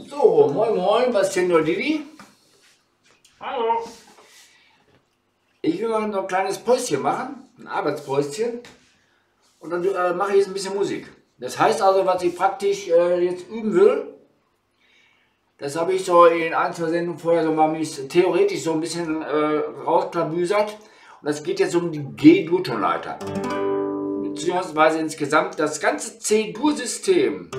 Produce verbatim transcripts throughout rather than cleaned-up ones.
So, moin moin, Bastian Didi. Hallo. Ich will mal noch ein kleines Päuschen machen, ein Arbeitspäuschen. Und dann äh, mache ich jetzt ein bisschen Musik. Das heißt also, was ich praktisch äh, jetzt üben will, das habe ich so in ein, zwei Sendungen vorher so mal mich theoretisch so ein bisschen äh, rausklabüsert. Und das geht jetzt um die G-Dur-Tonleiter. Beziehungsweise insgesamt das ganze C-Dur-System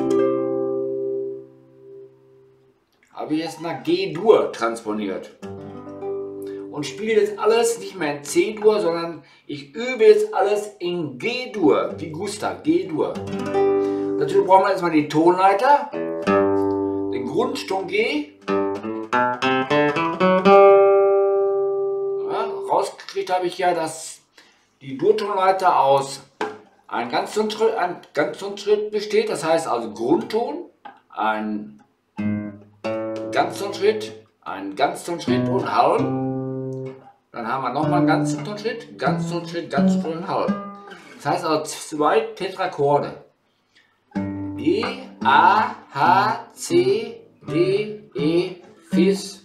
habe ich jetzt nach G-Dur transponiert. Und spiele jetzt alles nicht mehr in C-Dur, sondern ich übe jetzt alles in G-Dur, wie Gustav, G-Dur. Dazu brauchen wir erstmal die Tonleiter, den Grundton G. Ja, rausgekriegt habe ich ja, dass die Dur-Tonleiter aus einem Ganztonschritt, ein Ganztonschritt besteht, das heißt also Grundton, ein Ganztonschritt, ein Ganztonschritt und Halm. Dann haben wir nochmal einen Ganztonschritt, Ganztonschritt, Ganzton, Halm. Das heißt also zwei Tetrachorde. G, A, H, C, D, E, Fis,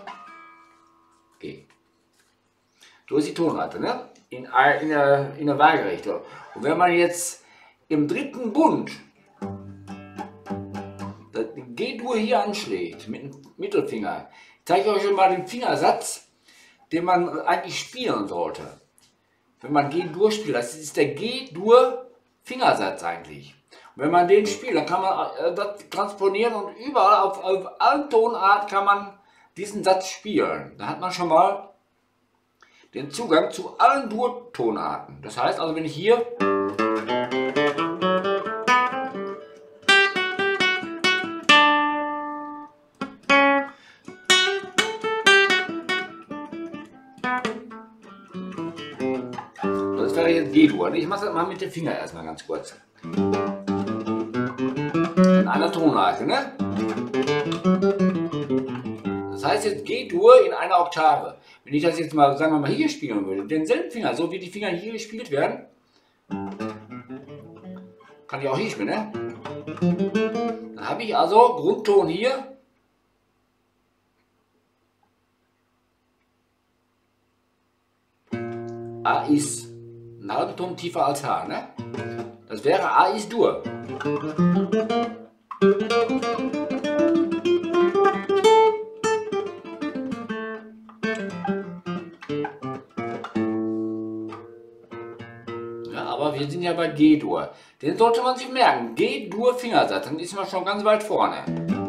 G. So ist die Tonleiter, ne? In, in, der, in der Waagerechte. Und wenn man jetzt im dritten Bund den G-Dur hier anschlägt, mit dem Mittelfinger, zeige ich euch schon mal den Fingersatz, den man eigentlich spielen sollte. Wenn man G-Dur spielt, das ist der G-Dur-Fingersatz eigentlich. Und wenn man den spielt, dann kann man das transponieren und überall auf, auf allen Tonarten kann man diesen Satz spielen. Da hat man schon mal den Zugang zu allen Dur-Tonarten. Das heißt also, wenn ich hier das wäre jetzt G-Dur. Ich mache das mal mit dem Finger erstmal ganz kurz. In einer Tonleiter, ne? Das heißt jetzt G-Dur in einer Oktave. Wenn ich das jetzt mal, sagen wir mal, hier spielen würde, denselben Finger, so wie die Finger hier gespielt werden, kann ich auch hier spielen, ne? Dann habe ich also Grundton hier. A ist einen halben Ton tiefer als H, ne? Das wäre A ist Dur. Ja, aber wir sind ja bei G-Dur. Den sollte man sich merken. G-Dur Fingersatz, dann ist man schon ganz weit vorne.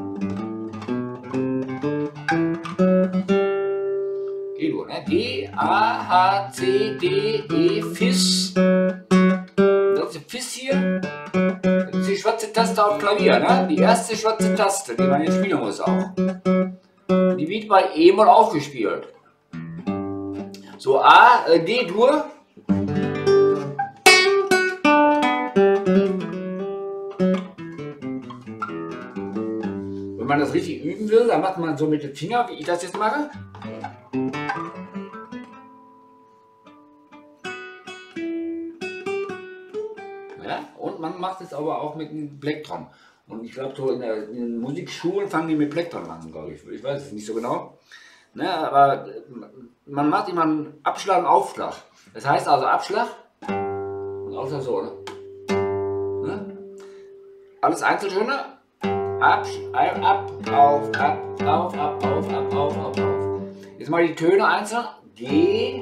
G-Dur, ne? G, A, H, C, D, E, Fis. Das ist Fis hier. Das ist die schwarze Taste auf Klavier, ne? Die erste schwarze Taste, die man jetzt spielen muss auch. Die wird bei E-Moll auch gespielt. So, A, äh, D-Dur. Wenn man das richtig üben will, dann macht man so mit dem Finger, wie ich das jetzt mache. Ja, und man macht es aber auch mit einem Plektron. Und ich glaube, so in, der, in den Musikschulen fangen die mit Plektron an, glaube ich. Ich weiß es nicht so genau. Ne, aber man macht immer einen Abschlag und Aufschlag. Das heißt also Abschlag und Aufschlag so. Ne? Ne? Alles Einzeltöne. Ab, ab, auf, ab, auf, ab, auf, ab, auf, ab, auf. Jetzt mal die Töne einzeln. G,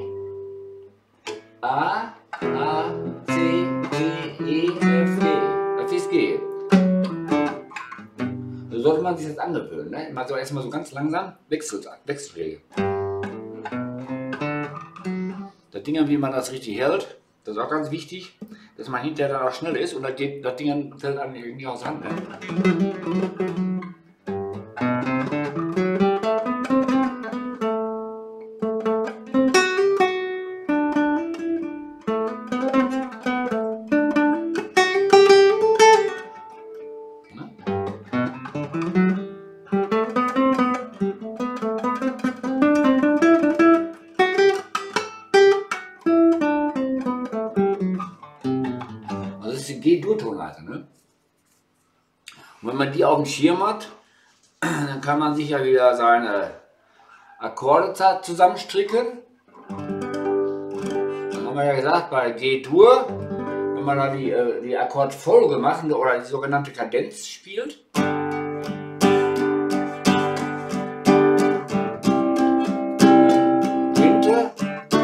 A, A, C, D, E, F, G. Das ist G. So sollte man sich das angewöhnen. Ne? Mal so erstmal so ganz langsam Wechsel, Wechselschläge. Das Ding, wie man das richtig hält, das ist auch ganz wichtig, dass man hinterher dann auch schnell ist und das, geht, das Ding fällt einem irgendwie aus der Hand. Ne? G-Dur-Tonleiter, ne? Und wenn man die auf dem Schirm hat, Dann kann man sich ja wieder seine Akkorde zusammenstricken. Dann haben wir ja gesagt, bei G-Dur, wenn man da die, die Akkordfolge macht oder die sogenannte Kadenz spielt, Quinte,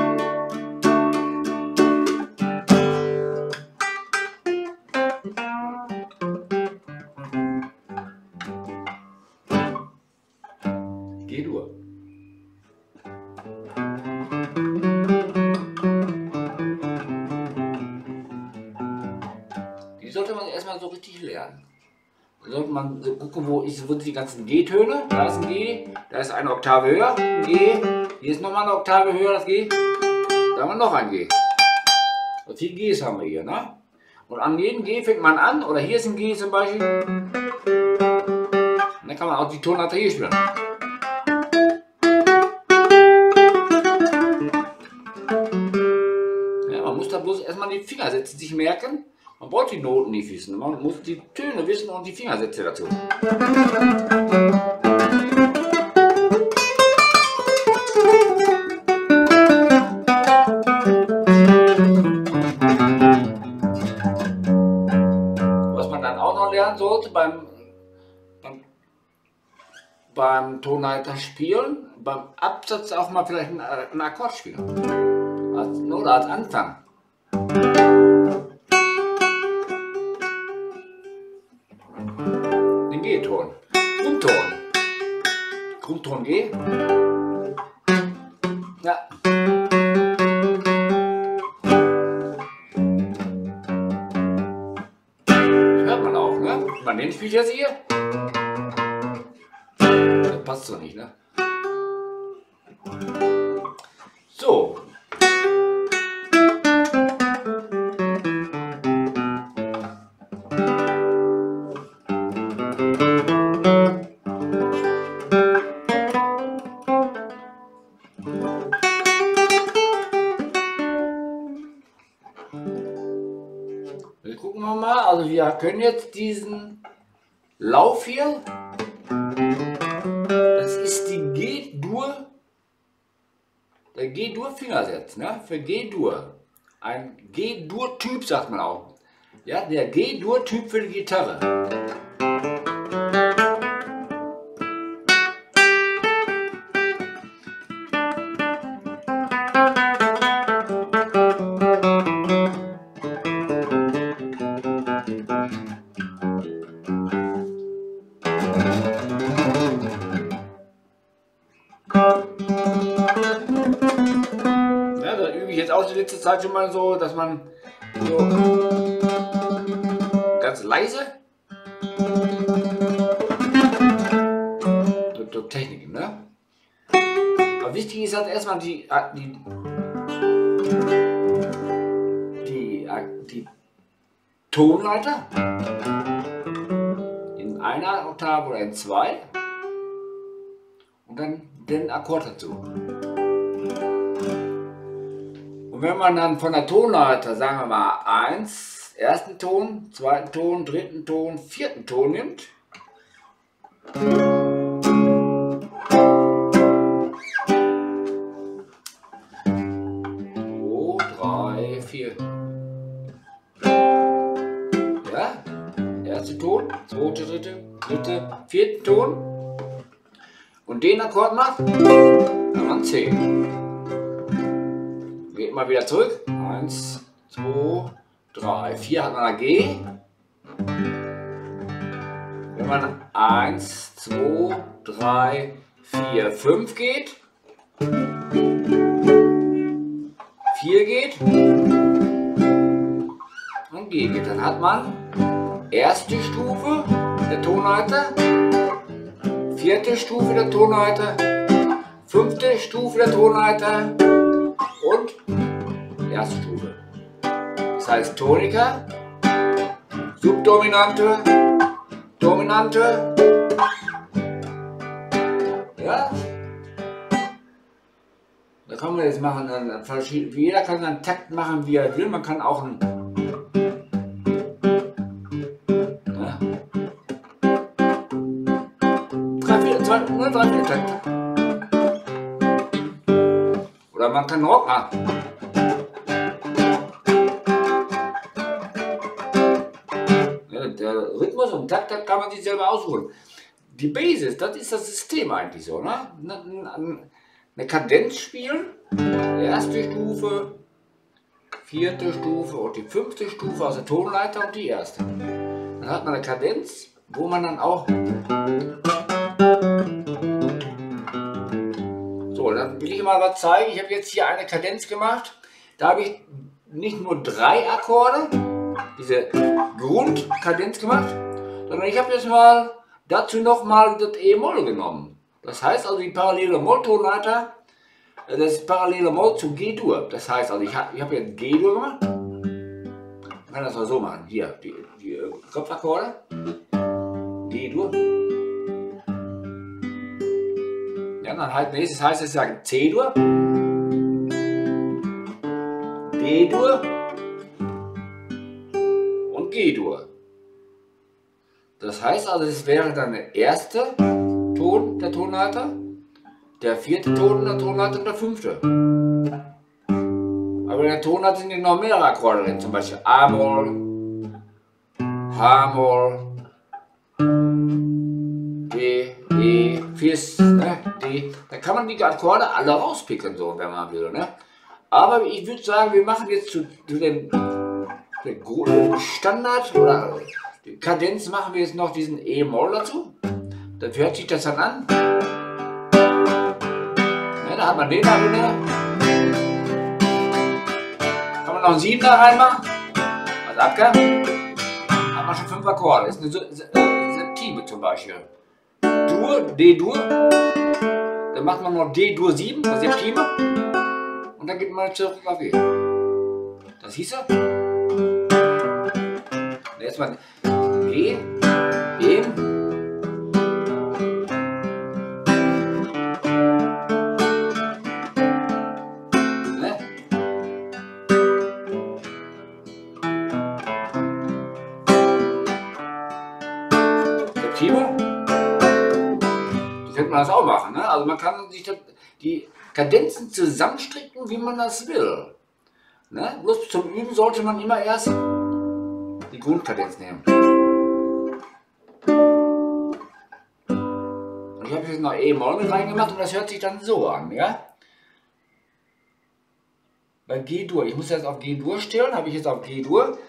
G-Dur. Die sollte man erstmal so richtig lernen. Da sollte man so gucken, wo, ist, wo sind die ganzen G-Töne. Da ist ein G, da ist eine Oktave höher, ein G, hier ist nochmal eine Oktave höher, das G. Da haben wir noch ein G. Und vier Gs haben wir hier, ne? Und an jedem G fängt man an, oder hier ist ein G zum Beispiel. Und dann kann man auch die Tonleiter hier spielen. Ja, man muss da bloß erstmal die Fingersätze sich merken. Man braucht die Noten nicht wissen, man muss die Töne wissen und die Fingersätze dazu. Was man dann auch noch lernen sollte beim, beim, beim Tonleiter spielen, beim Absatz auch mal vielleicht einen, einen Akkord spielen. Als, oder als Anfang. Den G-Ton. Grundton. Grundton G. Ja. Das hört man auch, ne? Man den spielt jetzt hier. Das passt so nicht, ne? So. Jetzt gucken wir mal, also wir können jetzt diesen Lauf hier, das ist die G-Dur, der G-Dur-Fingersatz, ne? Für G-Dur. Ein G-Dur-Typ sagt man auch. Ja, der G-Dur-Typ für die Gitarre. Ja, da übe ich jetzt auch die letzte Zeit schon mal so, dass man so ganz leise, so, so Techniken, ne? Aber wichtig ist halt erstmal die, die, die, die Tonleiter in einer Oktave oder in zwei. Und dann den Akkord dazu. Und wenn man dann von der Tonleiter, sagen wir mal, eins, ersten Ton, zweiten Ton, dritten Ton, vierten Ton nimmt, zwei, drei, vier. Ja, erster Ton, zweite, dritte, dritte, vierten Ton. Und den Akkord macht, dann man zehn. Geht mal wieder zurück. eins, zwei, drei, vier hat man ein G. Wenn man eins, zwei, drei, vier, fünf geht, vier geht und G geht, dann hat man erste Stufe der Tonleiter, vierte Stufe der Tonleiter, fünfte Stufe der Tonleiter und erste Stufe. Das heißt Tonika, Subdominante, Dominante. Ja? Da kann man jetzt machen, dann verschieden, jeder kann einen Takt machen, wie er will. Man kann auch einen zwei, nur drei Vierteltakt. Oder man kann Rock machen. Ja, der Rhythmus und Takt, das kann man sich selber aussuchen. Die Basis, das ist das System eigentlich so, ne? Eine Kadenz spielen, die erste Stufe, vierte Stufe und die fünfte Stufe aus der Tonleiter und die erste. Dann hat man eine Kadenz, wo man dann auch... So, dann will ich mal was zeigen. Ich habe jetzt hier eine Kadenz gemacht. Da habe ich nicht nur drei Akkorde, diese Grundkadenz gemacht, sondern ich habe jetzt mal dazu noch mal das E-Moll genommen. Das heißt also die parallele Molltonleiter, das parallele Moll zu G-Dur. Das heißt also ich habe ich hab jetzt G-Dur gemacht. Man kann das mal so machen. Hier, die, die Kopfakkorde. G-Dur. Ja, dann halt nächstes heißt es sagen C-Dur. D-Dur. Und G-Dur. Das heißt also, es wäre dann der erste Ton der Tonleiter, der vierte Ton der Tonleiter und der fünfte. Aber in der Tonleiter sind ja noch mehrere Akkorde drin, zum Beispiel A-Moll, H-Moll, D, E, Fis, ne, D. Da kann man die Akkorde alle rauspicken, so, wenn man will. Ne? Aber ich würde sagen, wir machen jetzt zu, zu dem, dem Standard oder Kadenz machen wir jetzt noch diesen E-Moll dazu. Dann hört sich das dann an. Ja, da hat man den da drin. Kann man noch einen sieben da reinmachen. Als Abgang. Hat man schon fünf Akkorde. Das ist eine Septime zum Beispiel. Dur, D-Dur. Dann macht man noch D-Dur sieben, eine Septime. Und dann geht man zurück auf E. Das hieß er. Jetzt mal G, E. Ne? Septime. So könnte man das auch machen. Ne? Also man kann sich das, die Kadenzen zusammenstricken, wie man das will. Ne? Bloß zum Üben sollte man immer erst die Grundkadenz nehmen. Und ich habe jetzt noch E-Moll mit reingemacht und das hört sich dann so an, ja? Bei G-Dur, ich muss jetzt auf G-Dur stellen, habe ich jetzt auf G-Dur.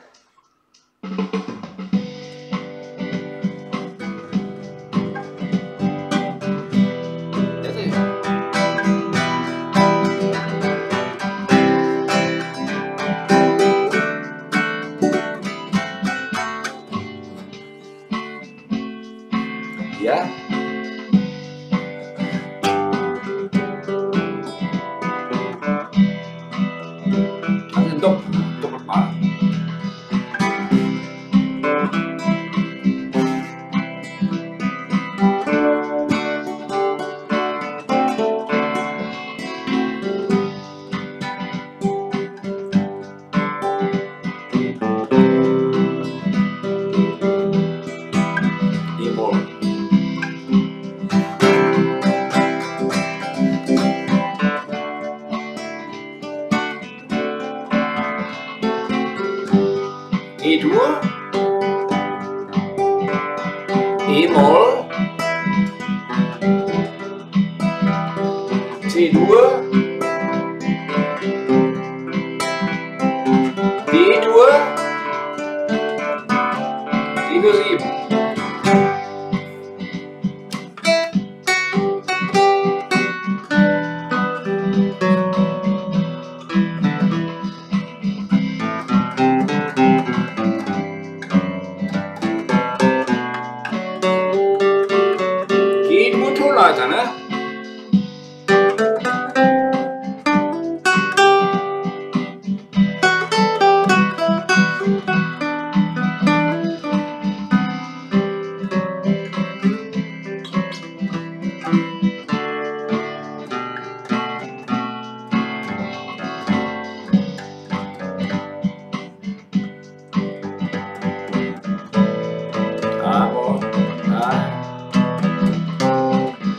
Ja. Also doppelt, doppelt mal. E-Moll. E-Dur, E-Moll, C-Dur, D-Dur, D-Dur sieben. G-Dur Tonleiter, ne? A-Moll, A.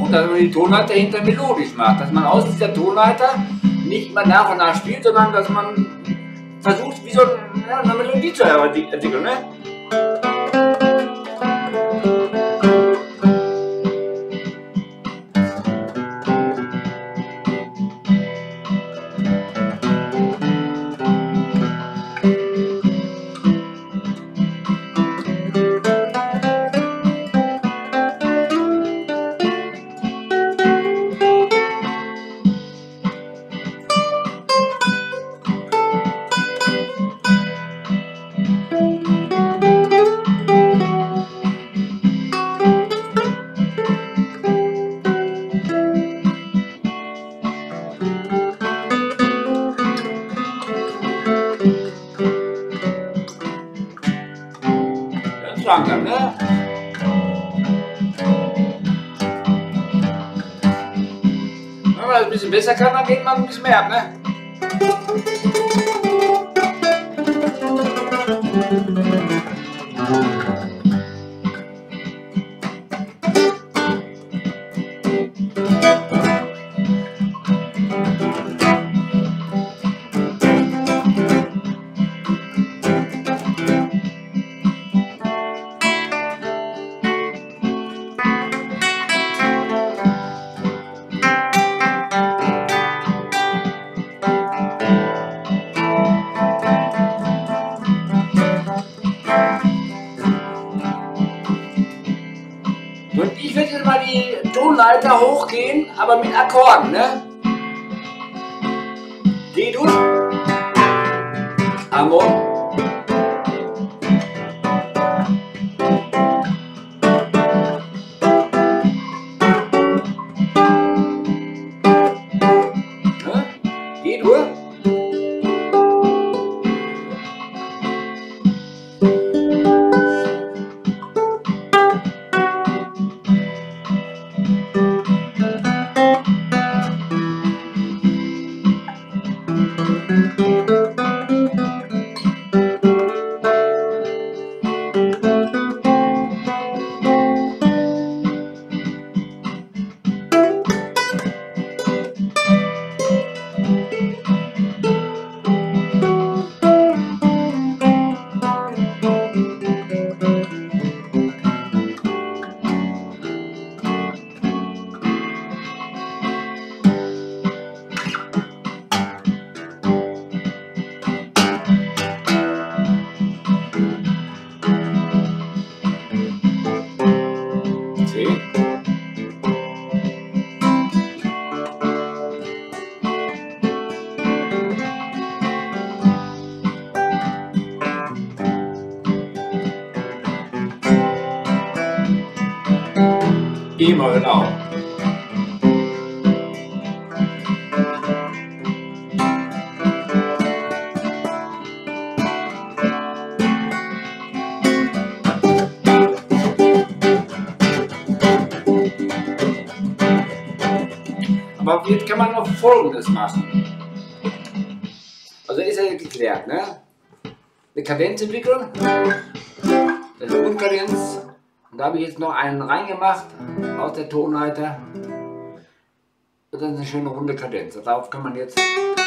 gucken, dass man die Tonleiter hinter melodisch macht. Dass man aus dieser Tonleiter nicht immer nach und nach spielt, sondern dass man versucht, wie so eine, eine Melodie zu entwickeln. Ne? Langsam, ne? Wenn man das ein bisschen besser kann, dann geht man ein bisschen mehr ab, ne? Und ich werde jetzt mal die Tonleiter hochgehen, aber mit Akkorden, ne? Geh durch. Amor. Ne? Geh durch. Immer genau. Aber jetzt kann man noch Folgendes machen. Also ist ja geklärt, ne? Eine Kadenz entwickeln, das ist eine Grundkadenz. Und da habe ich jetzt noch einen reingemacht aus der Tonleiter. Und dann ist eine schöne runde Kadenz. Darauf kann man jetzt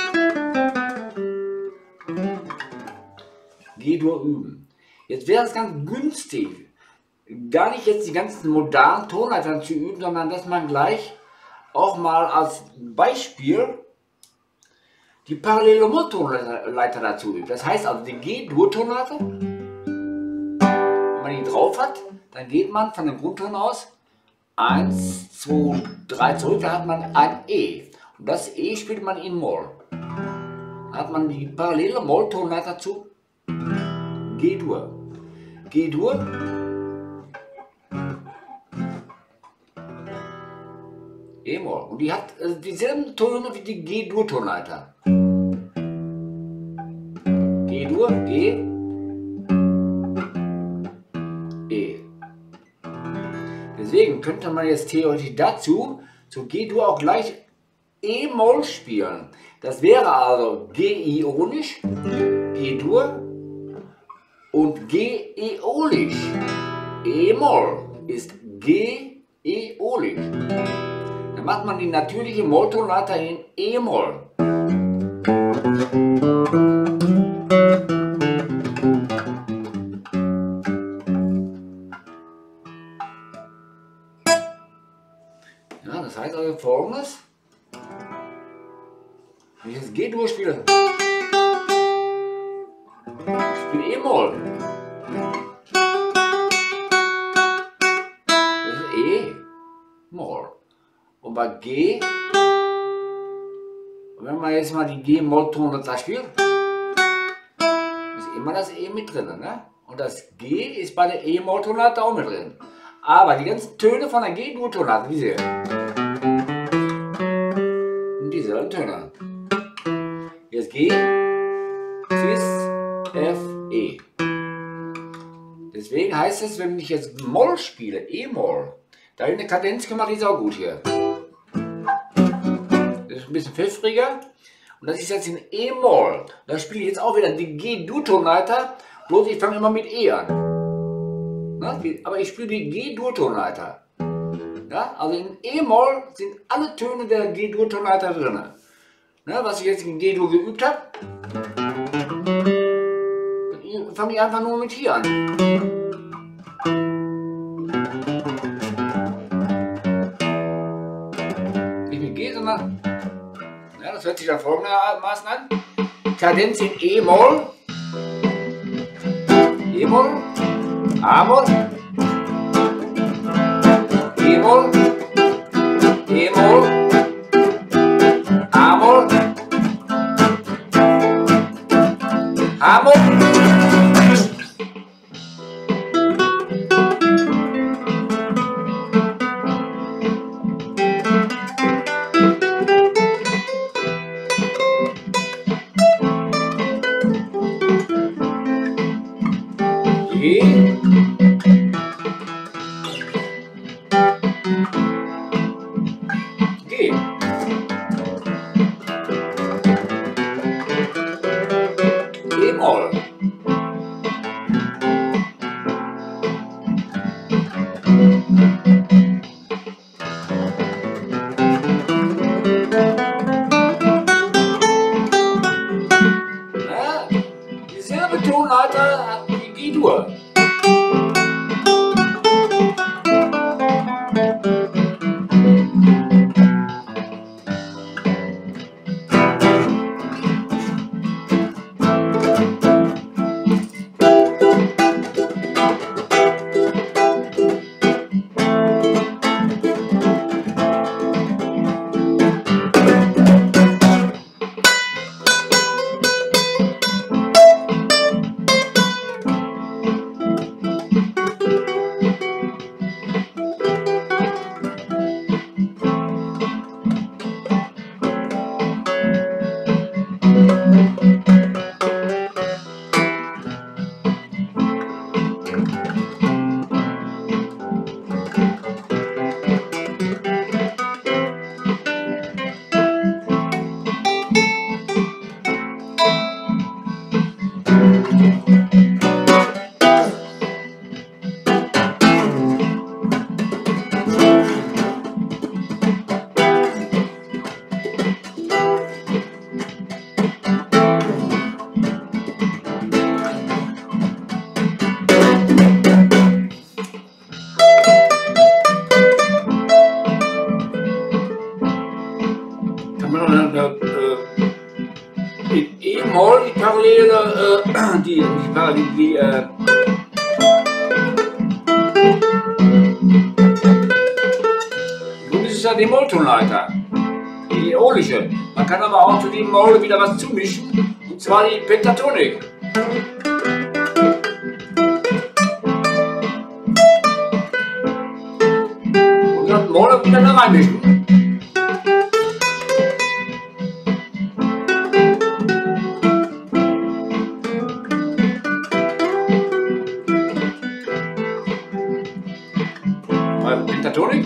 G-Dur üben. Jetzt wäre es ganz günstig, gar nicht jetzt die ganzen modernen Tonleitern zu üben, sondern dass man gleich auch mal als Beispiel die parallele Tonleiter dazu übt. Das heißt also die G-Dur-Tonleiter, wenn man die drauf hat, dann geht man von dem Grundton aus eins, zwei, drei zurück, da hat man ein E. Und das E spielt man in Moll. Da hat man die parallele Moll-Tonleiter zu G-Dur. G-Dur, E-Moll. Und die hat äh, dieselben Töne wie die G-Dur-Tonleiter. G-Dur, G, E. Deswegen könnte man jetzt theoretisch dazu zu G-Dur auch gleich E-Moll spielen. Das wäre also G-Ionisch, G-Dur und G-Äolisch. E-Moll ist G-Äolisch. Dann macht man die natürliche Molltonleiter in E-Moll. Ja, das heißt also Folgendes. Wenn ich jetzt G-Dur spiele, ich spiele E-Moll. Das ist E-Moll. Und bei G, wenn man jetzt mal die G-Moll-Tonleiter spielt, ist immer das E mit drin. Ne? Und das G ist bei der E-Moll-Tonleiter auch mit drin. Aber die ganzen Töne von der G-Dur-Tonleiter, diese und diese Töne. Jetzt G, Cis, F, E. Deswegen heißt es, wenn ich jetzt Moll spiele, E-Moll, da habe ich eine Kadenz gemacht, die ist auch gut hier. Das ist ein bisschen pfeffriger. Und das ist jetzt in E-Moll. Da spiele ich jetzt auch wieder die G-Dur-Tonleiter, bloß ich fange immer mit E an. Na, aber ich spiele die G-Dur-Tonleiter. Ja, also in E-Moll sind alle Töne der G-Dur-Tonleiter drin. Na, was ich jetzt in G-Dur geübt habe, fange ich einfach nur mit hier an. Nicht mit G, sondern, ja, das hört sich dann folgendermaßen an. Kadenz in E-Moll, E-Moll, A-Moll, E-Moll, E-Moll, A-Moll, A-Moll. G, G, E-Moll, ja, dieselbe Tonleiter wie G-Dur. In E-Moll die Parallele, äh, die, die Parallele, die, äh, nun ist es ja die Molltonleiter, die äolische. Man kann aber auch zu dem Moll wieder was zumischen, und zwar die Pentatonik. Und dann Moll wieder da reinmischen. Pentatonik.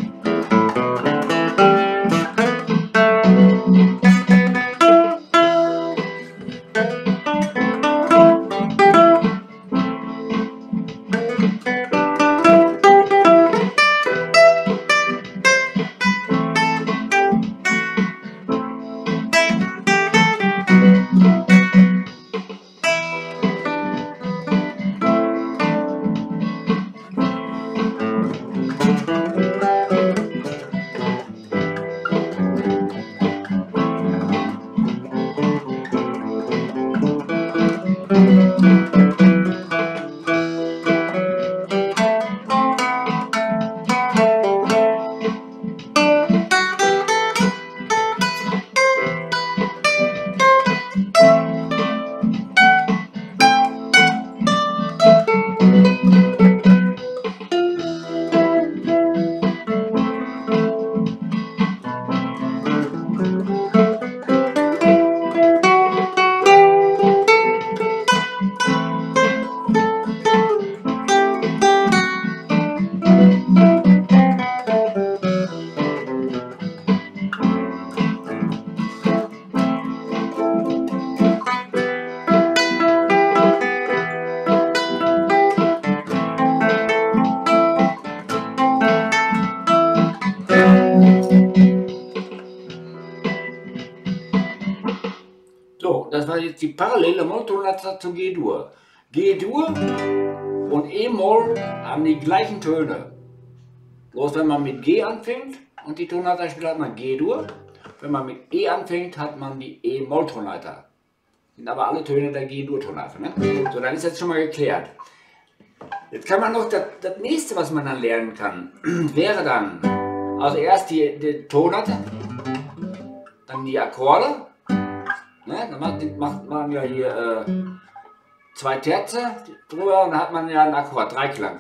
jetzt die parallele Molltonleiter zu G-Dur. G-Dur und E-Moll haben die gleichen Töne. Bloß wenn man mit G anfängt und die Tonleiter spielt, hat man G-Dur. Wenn man mit E anfängt, hat man die E-Moll-Tonleiter. Sind aber alle Töne der G-Dur-Tonleiter. Ne? So, dann ist das schon mal geklärt. Jetzt kann man noch, das, das nächste, was man dann lernen kann, wäre dann, also erst die, die Tonleiter, dann die Akkorde. Ne? Dann macht, macht man ja hier äh, zwei Terze drüber und dann hat man ja einen Akkord, Dreiklang.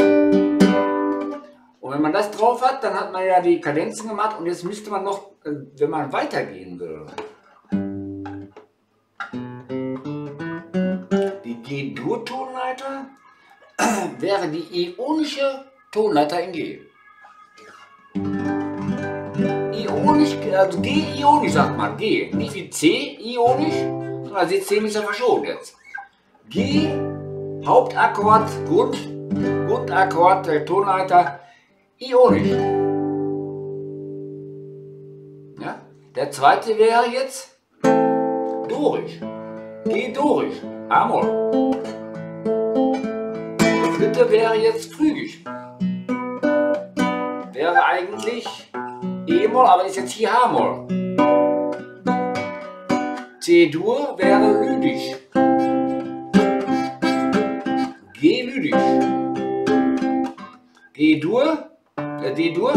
Und wenn man das drauf hat, dann hat man ja die Kadenzen gemacht und jetzt müsste man noch, wenn man weitergehen will, die G-Dur-Tonleiter wäre die ionische Tonleiter in G. Ionisch, also G-ionisch sagt man, G, nicht wie C-ionisch, also die C müssen wir verschoben jetzt. G, Hauptakkord, Grund, Grundakkord der Tonleiter, ionisch. Ja? Der zweite wäre jetzt dorisch. G-dorisch, A-Moll. Der dritte wäre jetzt phrygisch. Wäre eigentlich E-Moll, aber ist jetzt hier H-Moll. C-Dur wäre lydisch. G-lydisch. G-Dur, äh, D-Dur.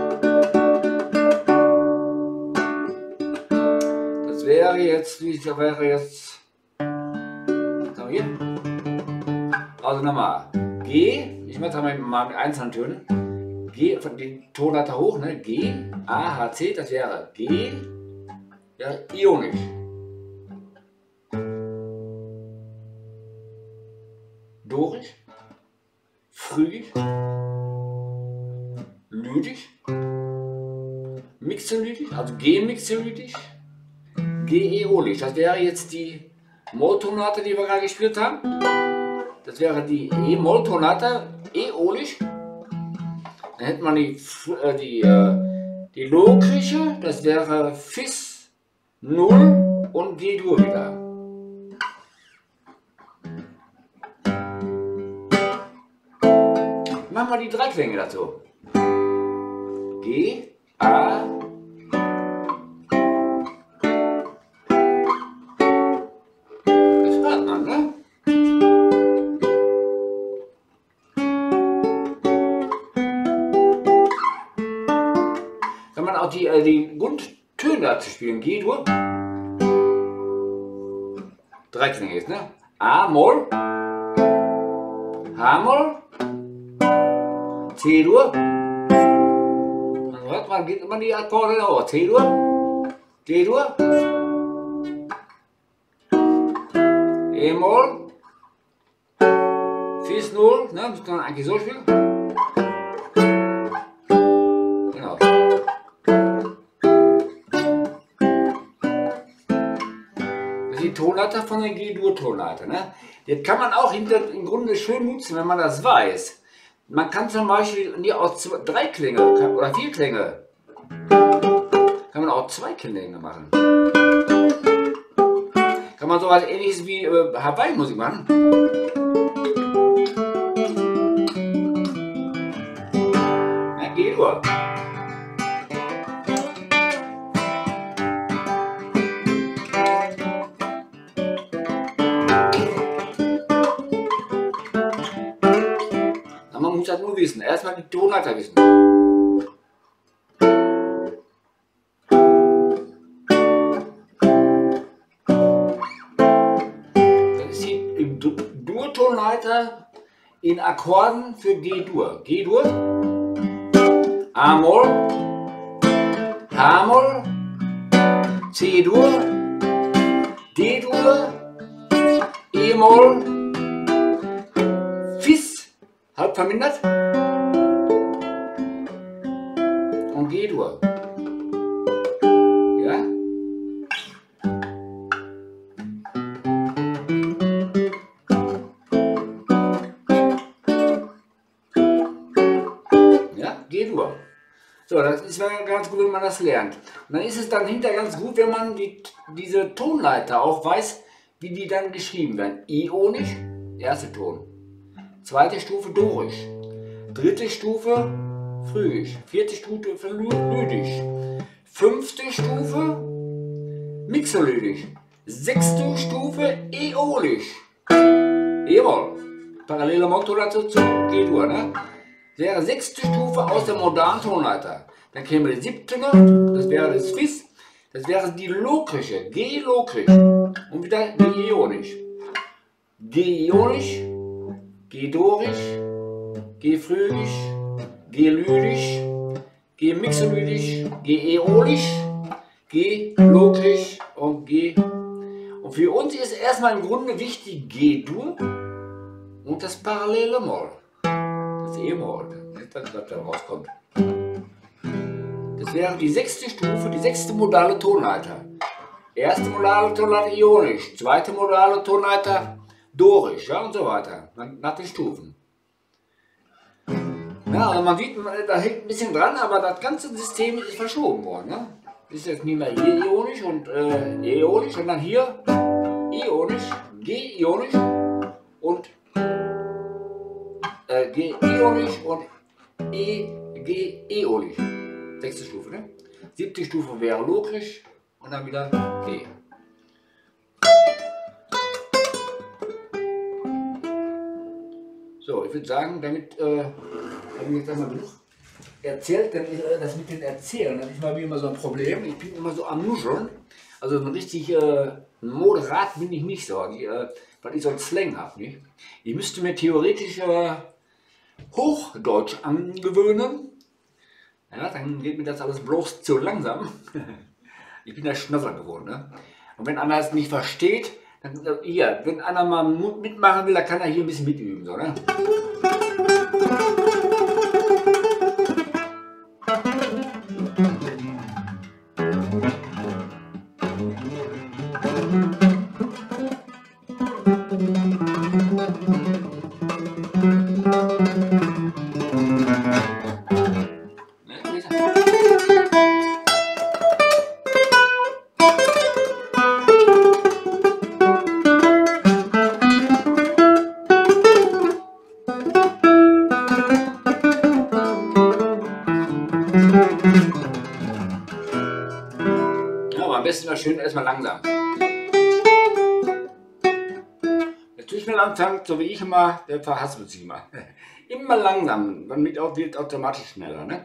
Das wäre jetzt, wie das wäre jetzt. Was haben wir hier? Also nochmal. G, ich mache mal, mal mit einzelnen Tönen. G, von den Tonleiter hoch, ne? G, A, H, C, das wäre G, ja, ionisch. Dorisch, phrygisch, lydisch, mixolydisch, also G-mixolydisch, G-eolisch. Das wäre jetzt die Molltonleiter, die wir gerade gespielt haben. Das wäre die E-Molltonleiter, eolisch. Dann hätte man die, äh, die, äh, die Logrische, das wäre Fis, null und G-Dur wieder. Machen wir die drei Klänge dazu. G, A, das hört man, ne? Kann man auch die, äh, die Grundtöne dazu spielen. G-Dur. Drei Klänge jetzt, ne? A-Moll, H-Moll, C-Dur. Dann hört man, geht immer die Akkorde auf. C-Dur, D-Dur, E-Moll, Fis null, ne? Muss man eigentlich so spielen. Genau. Das ist die Tonleiter von der G-Dur-Tonleiter, ne? Das kann man auch hinter, im Grunde schön nutzen, wenn man das weiß. Man kann zum Beispiel nie aus zwei, drei Klänge oder vier Klänge, kann man auch zwei Klänge machen. Kann man sowas ähnliches wie äh, Hawaii-Musik machen. Ja, G-Dur. Man muss das nur wissen. Erstmal die Tonleiter wissen. Das ist die Dur-Tonleiter in Akkorden für G-Dur. G-Dur, A-Moll, H-Moll, C-Dur, D-Dur, E-Moll, Fis, halb vermindert, und G-Dur. Ja? Ja, G-Dur. So, das ist ganz gut, wenn man das lernt. Und dann ist es dann hinterher ganz gut, wenn man die, diese Tonleiter auch weiß, wie die dann geschrieben werden. Ionisch, erster Ton. Zweite Stufe dorisch. Dritte Stufe phrygisch. Vierte Stufe lydisch. Fünfte Stufe mixolydisch. Sechste Stufe äolisch. E-Moll. Parallele Mocktonleiter zu G-Dur. Ne? Das wäre sechste Stufe aus der modernen Tonleiter. Dann käme die siebte noch, das wäre das Fis. Das wäre die lokrische, G-lokrisch. Und wieder G-ionisch. G-ionisch, G-dorisch, G-phrygisch, G-lydisch, G-mixolydisch, G-äolisch, G-lokrisch und G. Und für uns ist erstmal im Grunde wichtig G-Dur und das parallele Moll. Das E-Moll, das was da rauskommt. Das wäre die sechste Stufe, die sechste modale Tonleiter. Erste modale Tonleiter ionisch, zweite modale Tonleiter dorisch, ja, und so weiter, nach den Stufen. Ja, also man sieht, da hängt ein bisschen dran, aber das ganze System ist verschoben worden. Ne? Ist jetzt nicht mehr hier ionisch und äh, äolisch, sondern hier ionisch, G-ionisch und äh, G-ionisch und E, G-äolisch. Sechste Stufe, ne? Siebte Stufe wäre lokrisch und dann wieder G. So, ich würde sagen, damit äh, habe ich jetzt einmal genug erzählt, denn äh, das mit den Erzählen, das ist mal wie immer so ein Problem. Ich bin immer so am Nuscheln. Also ein richtig äh, moderat bin ich nicht so, die, äh, weil ich so einen Slang habe. Nicht? Ich müsste mir theoretisch äh, Hochdeutsch angewöhnen. Ja, dann geht mir das alles bloß zu langsam. Ich bin der Schnösser geworden. Ne? Und wenn einer es nicht versteht, dann, äh, hier, wenn einer mal mitmachen will, dann kann er hier ein bisschen mitüben. So, ne? Am besten mal schön erstmal langsam. Natürlich mal langsam, so wie ich immer, der verhaspelt sich immer. Immer langsam, dann wird automatisch schneller. Ne?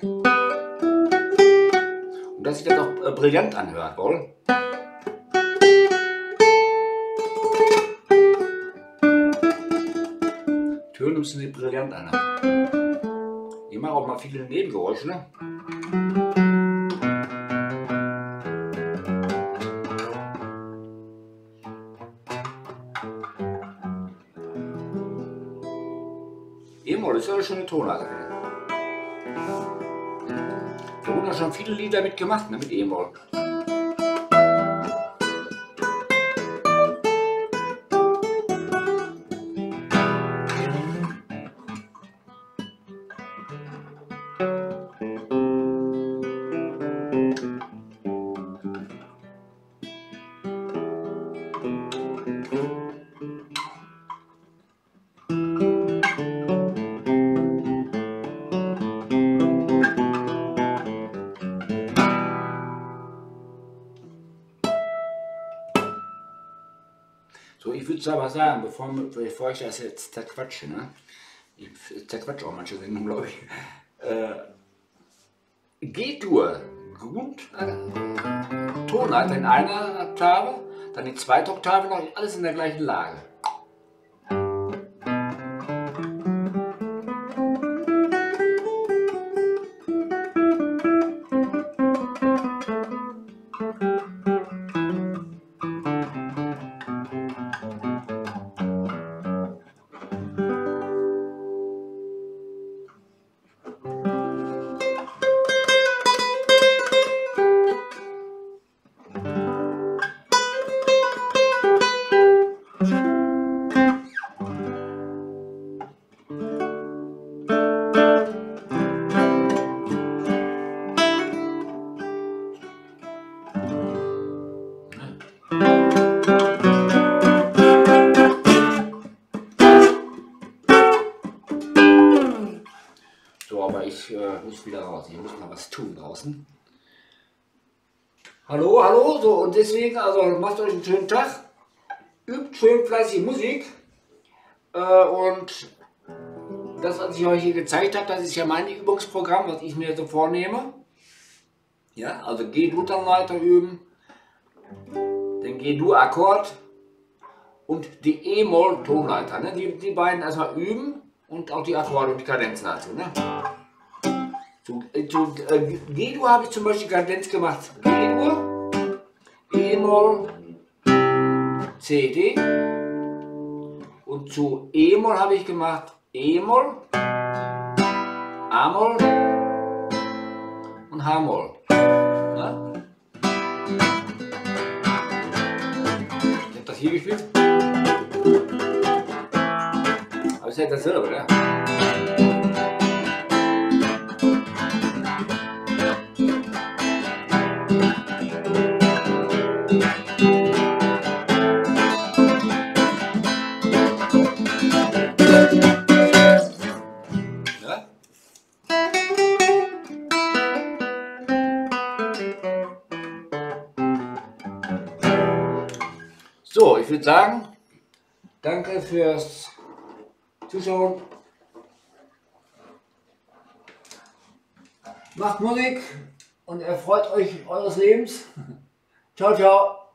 Und dass sich das auch äh, brillant anhört, wohl. Töne müssen sie brillant anhören. Ich mache auch mal viele Nebengeräusche. Ne? E-Moll ist ja eine schöne Tonlage. Da wurden ja schon viele Lieder mitgemacht, ne, mit E-Moll. So, ich würde es aber sagen, bevor, bevor ich das jetzt zerquatsche, ne? Ich zerquatsche auch manche Sendungen, glaube ich. Äh, G-Dur, Grund, äh, Tonleiter in einer Oktave, dann die zweite Oktave noch, alles in der gleichen Lage. So, aber ich äh, muss wieder raus. Ich muss mal was tun draußen. Hallo, hallo, so und deswegen, also macht euch einen schönen Tag. Übt schön fleißig Musik. Äh, und das, was ich euch hier gezeigt habe, das ist ja mein Übungsprogramm, was ich mir so vornehme. Ja, also G-Dur-Tonleiter üben, den G-Dur-Akkord und die E-Moll-Tonleiter. Ne? Die, die beiden erstmal üben und auch die Akkorde und die Kadenzen dazu. Ne? Zu, äh, zu äh, G-Dur habe ich zum Beispiel Kadenz gemacht. G-Dur, E-Moll, C, D. Und zu E-Moll habe ich gemacht E-Moll, A-Moll und H-Moll. Ja? Ich habe das hier gespielt. Aber es ist ja dasselbe, ne? So, ich würde sagen, danke fürs Zuschauen. Macht Musik und erfreut euch eures Lebens. Ciao, ciao.